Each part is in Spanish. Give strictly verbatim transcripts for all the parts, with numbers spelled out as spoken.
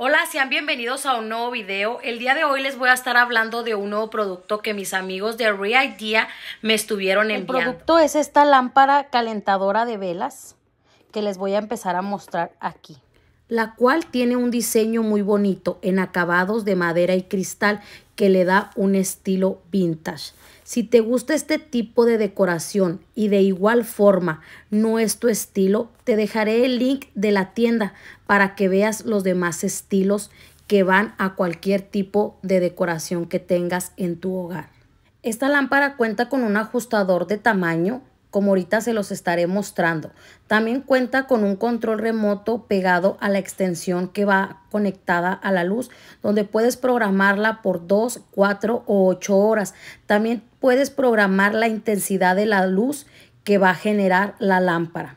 Hola, sean bienvenidos a un nuevo video. El día de hoy les voy a estar hablando de un nuevo producto que mis amigos de Reidea me estuvieron enviando. El producto es esta lámpara calentadora de velas que les voy a empezar a mostrar aquí, la cual tiene un diseño muy bonito en acabados de madera y cristal que le da un estilo vintage. Si te gusta este tipo de decoración y de igual forma no es tu estilo, te dejaré el link de la tienda para que veas los demás estilos que van a cualquier tipo de decoración que tengas en tu hogar. Esta lámpara cuenta con un ajustador de tamaño, como ahorita se los estaré mostrando. También cuenta con un control remoto pegado a la extensión que va conectada a la luz, donde puedes programarla por dos, cuatro o ocho horas. También puedes programar la intensidad de la luz que va a generar la lámpara.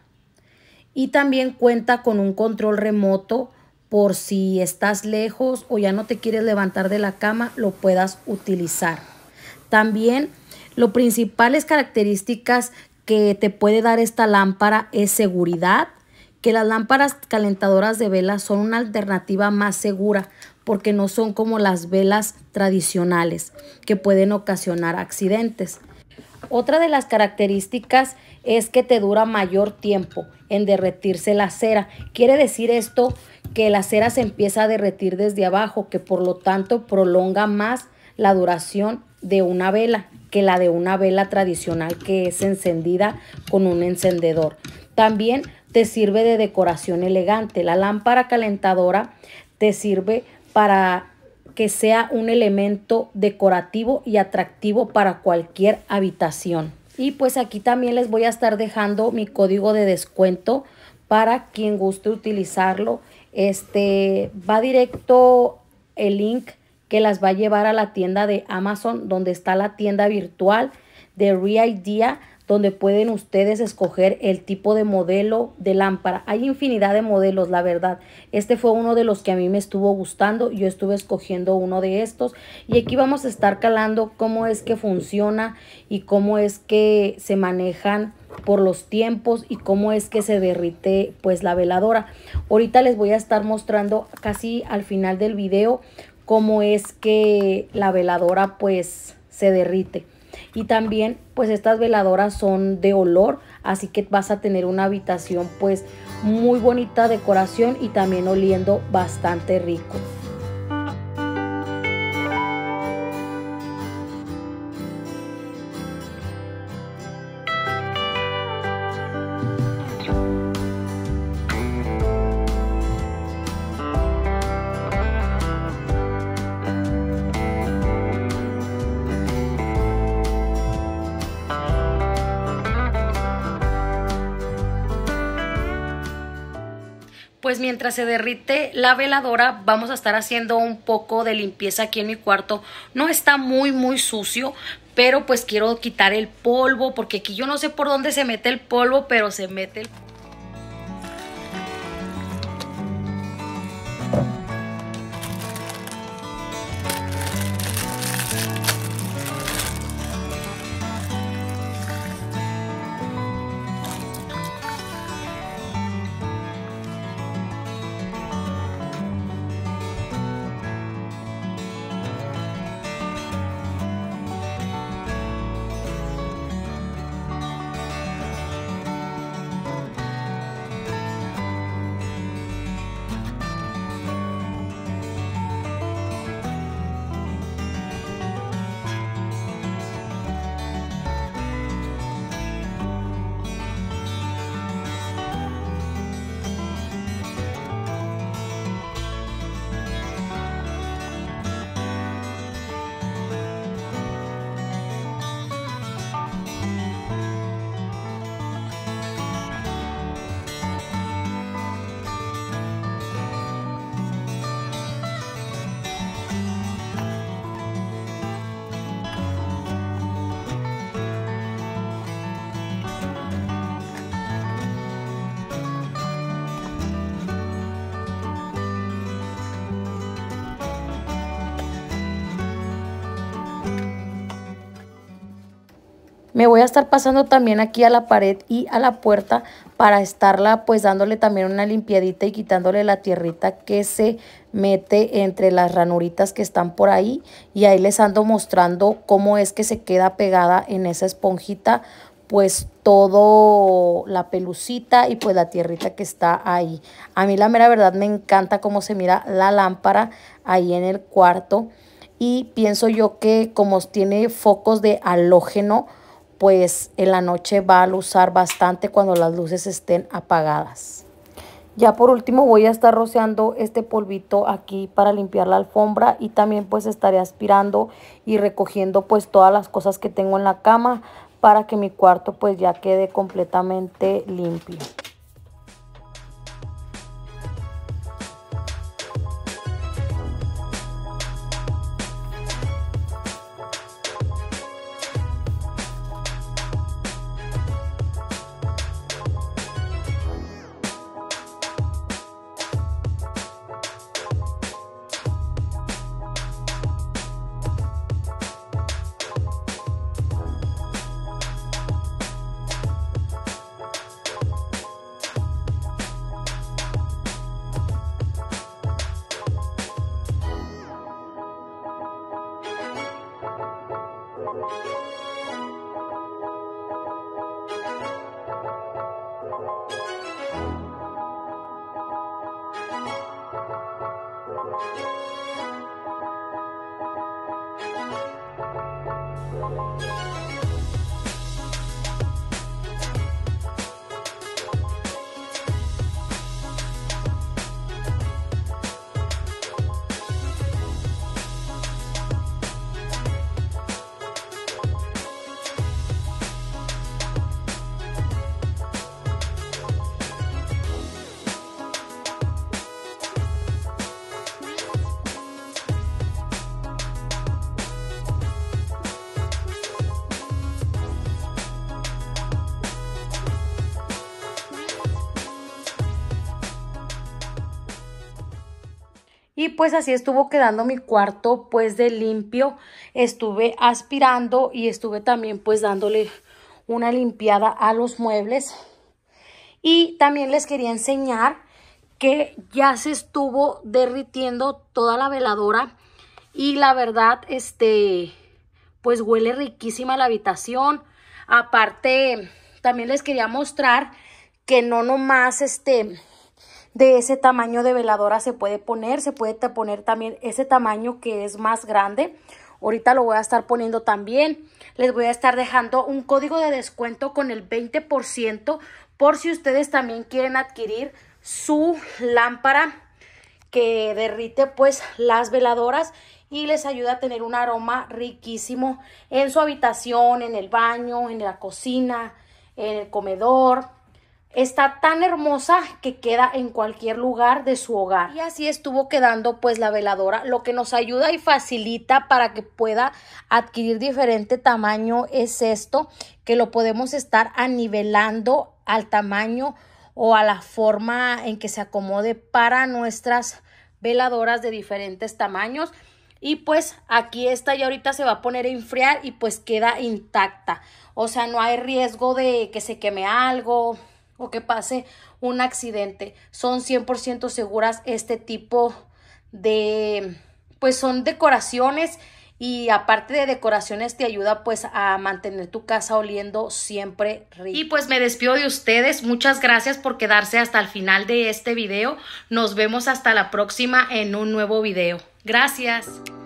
Y también cuenta con un control remoto por si estás lejos o ya no te quieres levantar de la cama, lo puedas utilizar. También lo principales características que te puede dar esta lámpara es seguridad, que las lámparas calentadoras de velas son una alternativa más segura porque no son como las velas tradicionales que pueden ocasionar accidentes. Otra de las características es que te dura mayor tiempo en derretirse la cera. Quiere decir esto que la cera se empieza a derretir desde abajo, que por lo tanto prolonga más la duración de una vela que la de una vela tradicional que es encendida con un encendedor. También te sirve de decoración elegante. La lámpara calentadora te sirve para que sea un elemento decorativo y atractivo para cualquier habitación. Y pues aquí también les voy a estar dejando mi código de descuento para quien guste utilizarlo. Este va directo el link que las va a llevar a la tienda de Amazon, donde está la tienda virtual de Reidea, donde pueden ustedes escoger el tipo de modelo de lámpara. Hay infinidad de modelos, la verdad. Este fue uno de los que a mí me estuvo gustando. Yo estuve escogiendo uno de estos. Y aquí vamos a estar calando cómo es que funciona y cómo es que se manejan por los tiempos y cómo es que se derrite pues la veladora. Ahorita les voy a estar mostrando casi al final del video cómo es que la veladora pues se derrite. Y también pues estas veladoras son de olor, así que vas a tener una habitación pues muy bonita, decoración y también oliendo bastante rico. Pues mientras se derrite la veladora vamos a estar haciendo un poco de limpieza aquí en mi cuarto. No está muy muy sucio, pero pues quiero quitar el polvo porque aquí yo no sé por dónde se mete el polvo, pero se mete el polvo. Me voy a estar pasando también aquí a la pared y a la puerta para estarla pues dándole también una limpiadita y quitándole la tierrita que se mete entre las ranuritas que están por ahí. Y ahí les ando mostrando cómo es que se queda pegada en esa esponjita pues todo la pelucita y pues la tierrita que está ahí. A mí la mera verdad me encanta cómo se mira la lámpara ahí en el cuarto. Y pienso yo que como tiene focos de halógeno, pues en la noche va a luzar bastante cuando las luces estén apagadas. Ya por último voy a estar rociando este polvito aquí para limpiar la alfombra y también pues estaré aspirando y recogiendo pues todas las cosas que tengo en la cama para que mi cuarto pues ya quede completamente limpio. Y pues así estuvo quedando mi cuarto pues de limpio. Estuve aspirando y estuve también pues dándole una limpiada a los muebles. Y también les quería enseñar que ya se estuvo derritiendo toda la veladora. Y la verdad, este, pues huele riquísima la habitación. Aparte, también les quería mostrar que no nomás este... de ese tamaño de veladora se puede poner, se puede poner también ese tamaño que es más grande. Ahorita lo voy a estar poniendo también. Les voy a estar dejando un código de descuento con el veinte por ciento por si ustedes también quieren adquirir su lámpara que derrite pues las veladoras y les ayuda a tener un aroma riquísimo en su habitación, en el baño, en la cocina, en el comedor. Está tan hermosa que queda en cualquier lugar de su hogar. Y así estuvo quedando pues la veladora, lo que nos ayuda y facilita para que pueda adquirir diferente tamaño es esto, que lo podemos estar anivelando al tamaño o a la forma en que se acomode para nuestras veladoras de diferentes tamaños. Y pues aquí esta ya ahorita se va a poner a enfriar y pues queda intacta. O sea, no hay riesgo de que se queme algo o que pase un accidente. Son cien por ciento seguras este tipo de, pues son decoraciones y aparte de decoraciones te ayuda pues a mantener tu casa oliendo siempre rico. Y pues me despido de ustedes. Muchas gracias por quedarse hasta el final de este video. Nos vemos hasta la próxima en un nuevo video. Gracias.